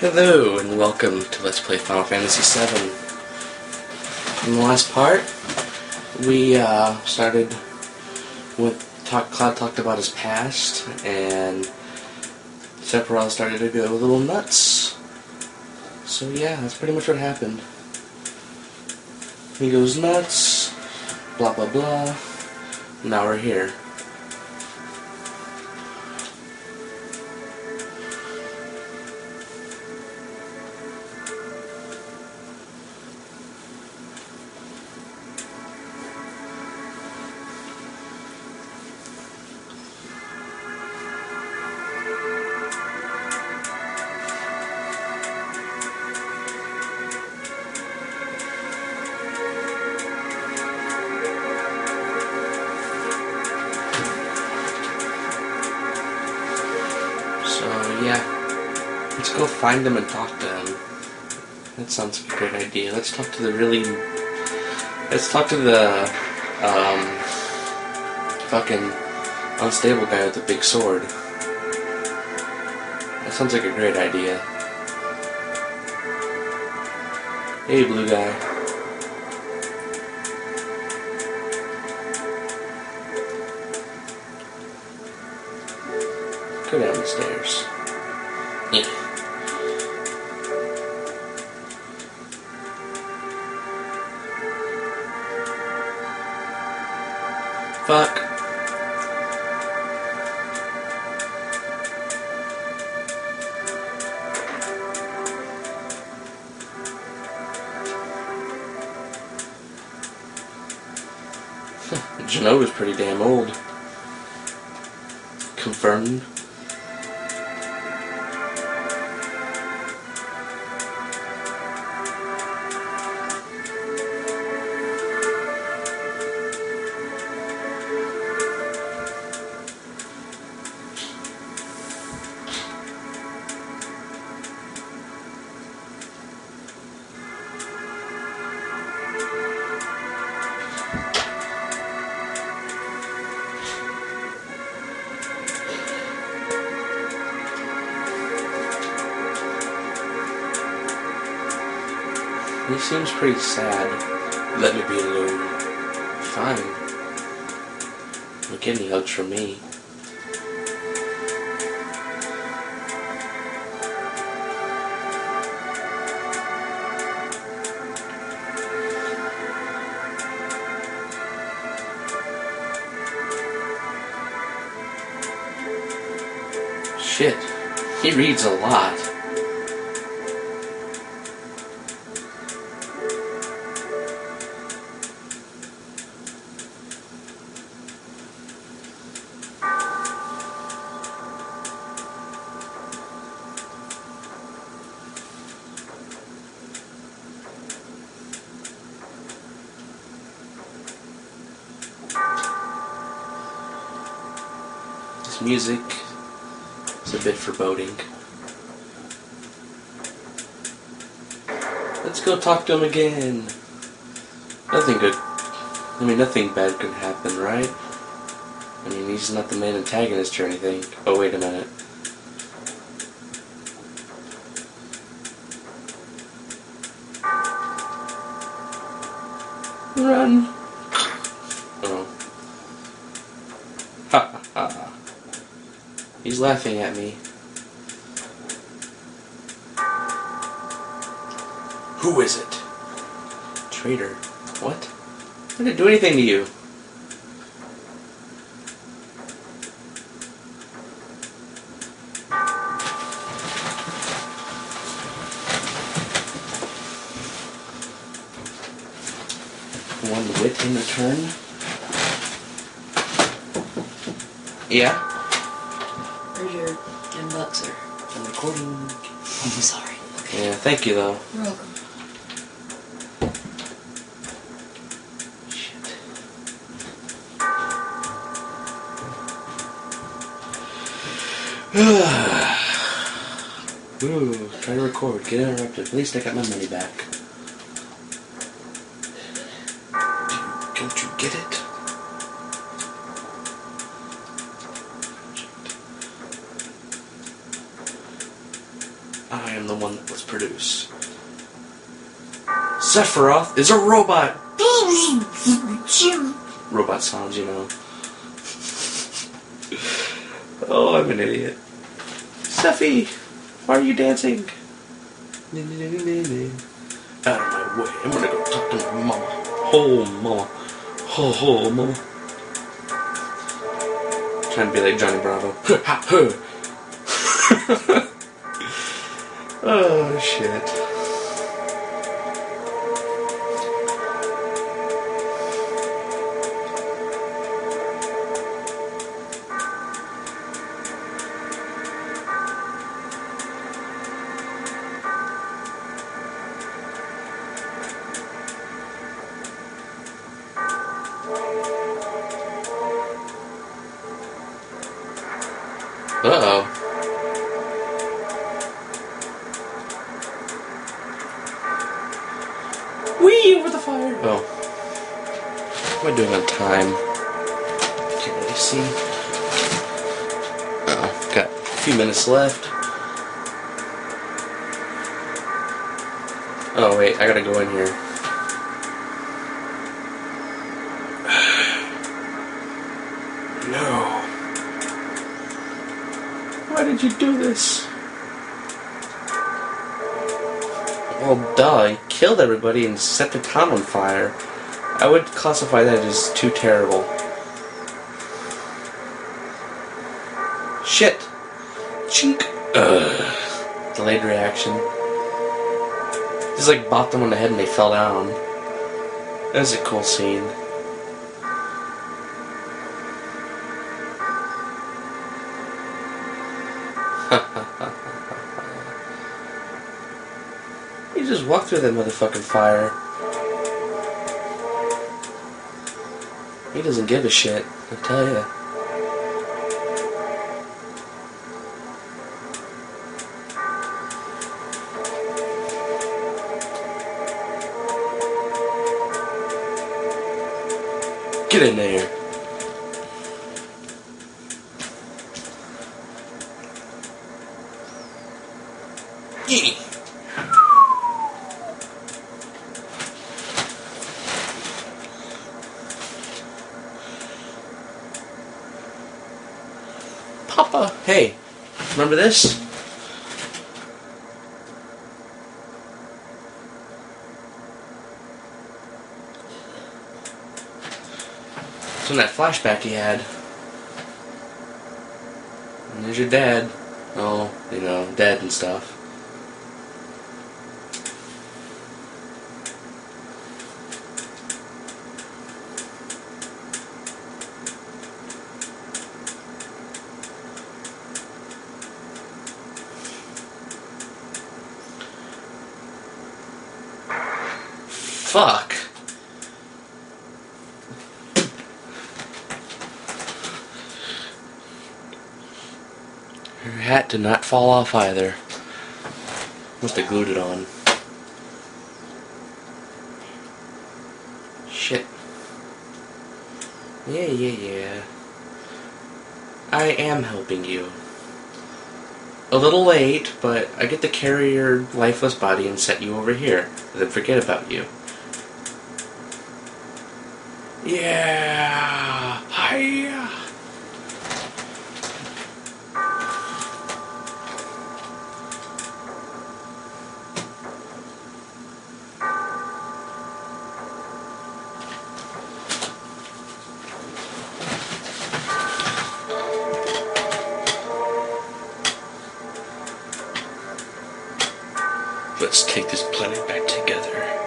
Hello and welcome to Let's Play Final Fantasy VII. In the last part, we started with Cloud talked about his past, and Sephiroth started to go a little nuts. So yeah, that's pretty much what happened. He goes nuts, blah blah blah. Now we're here. Yeah, let's go find him and talk to him. That sounds like a great idea. Let's talk to the fucking unstable guy with the big sword. That sounds like a great idea. Hey, blue guy. Go down the stairs. Yeah. Fuck. Genova's pretty damn old. Confirmed. He seems pretty sad. Let me be alone. Fine. Don't get any hugs from me. Shit. He reads a lot. This music is a bit foreboding. Let's go talk to him again. Nothing bad could happen, right? I mean, he's not the main antagonist or anything. Oh, wait a minute. Run! Oh. Ha ha ha. He's laughing at me. Who is it? Traitor. What? I didn't do anything to you. One wit in return? Yeah? Where's your $10, sir? I'm recording. I'm sorry. Okay. Yeah, thank you though. You're welcome. Shit. Ooh, try to record. Get interrupted. At least I got my money back. Don't you get it? I am am the one that was produced. Sephiroth is a robot! Robot sounds, you know. Oh, I'm an idiot. Sephi! Why are you dancing? Out of my way. I'm gonna go talk to my mama. Oh, mama. Oh, mama. Trying to be like Johnny Bravo. Oh, shit. Uh-oh. Whee! Over the fire! Oh. What am I doing on time? Can't really see. Oh, got a few minutes left. Oh, wait, I gotta go in here. No. Why did you do this? Well, duh, he killed everybody and set the town on fire. I would classify that as too terrible. Shit! Chink! Ugh. Delayed reaction. Just like bopped them on the head and they fell down. That was a cool scene. You just walked through that motherfucking fire. He doesn't give a shit, I tell ya. Get in there. Yee. Papa, hey, remember this? It's in that flashback he had. And there's your dad. Oh, you know, dead and stuff. Fuck. Her hat did not fall off either. Must have glued it on. Shit. Yeah. I am helping you. A little late, but I get to carry your lifeless body and set you over here, and then forget about you. Yeah! Hiya! Let's take this planet back together.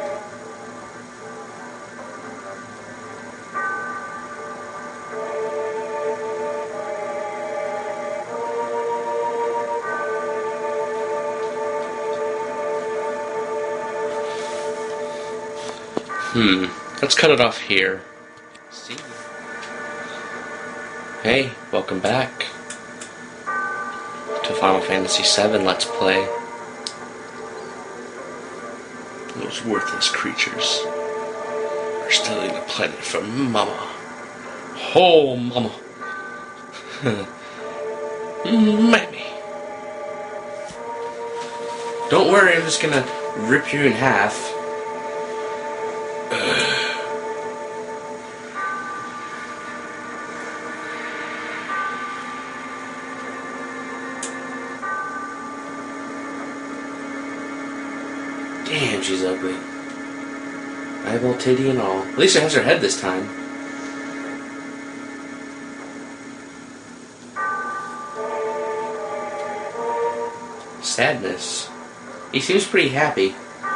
Let's cut it off here. See ya. Hey, welcome back to Final Fantasy VII Let's Play. Those worthless creatures are stealing the planet from Mama. Oh, Mama. Mammy. Don't worry, I'm just gonna rip you in half. Damn, she's ugly. Eyeball, titty, and all. At least it has her head this time. Sadness. He seems pretty happy.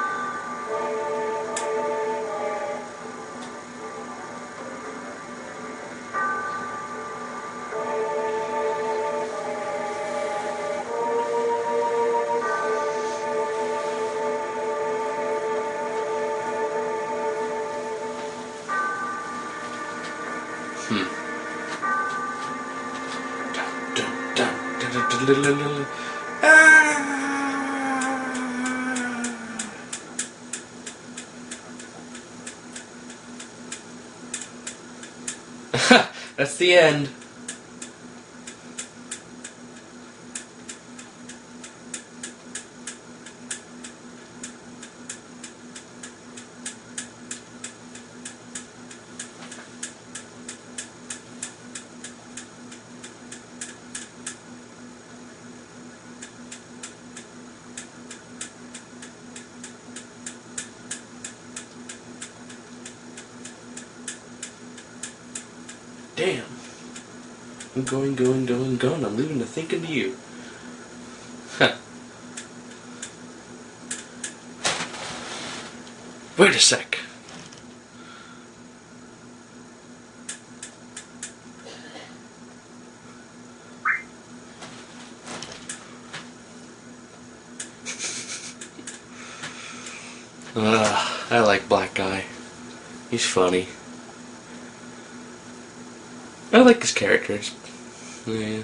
That's the end. Damn. I'm going. I'm leaving to thinking to you. Huh. Wait a sec. I like Black Guy. He's funny. I like his characters. Yeah.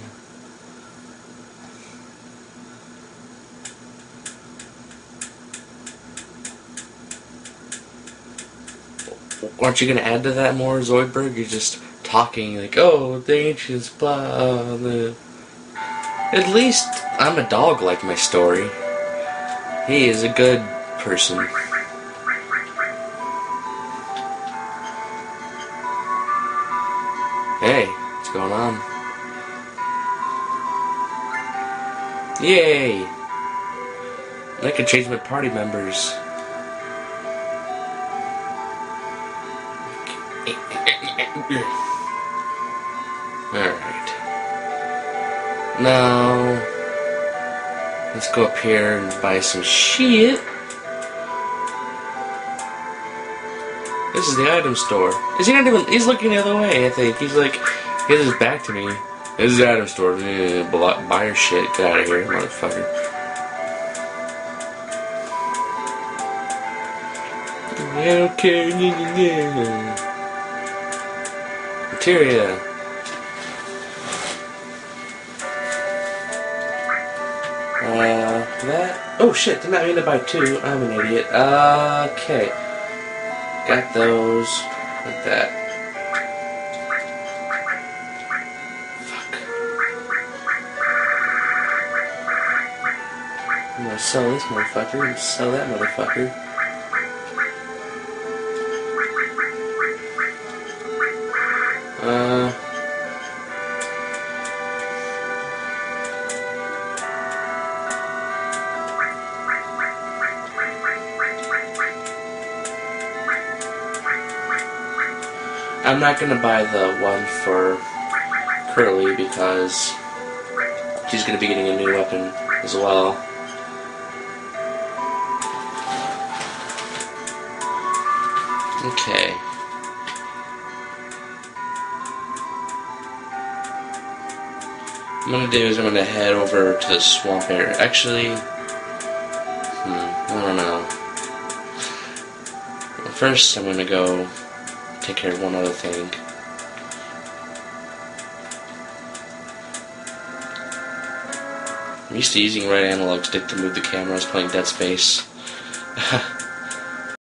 Aren't you gonna add to that more, Zoidberg? You're just talking like, oh, the ancients, blah, blah. At least I'm a dog like my story. He is a good person. Hey, what's going on? Yay! I can change my party members. Alright. Now, let's go up here and buy some shit. This is the item store. Is he not even... He's looking the other way, I think. He's like... He has his back to me. This is the item store. Buy your shit. Get out of here, motherfucker. I don't care. Materia. That... Oh shit, did not mean to buy two. I'm an idiot. Okay. Got those. Like that. Fuck. I'm gonna sell this motherfucker. I'm gonna sell that motherfucker. I'm not gonna buy the one for Curly because she's gonna be getting a new weapon as well. Okay. What I'm gonna do is I'm gonna head over to the swamp area. Actually, I don't know. First, I'm gonna go take care of one other thing. I'm used to using right analog stick to move the camera. I was playing Dead Space.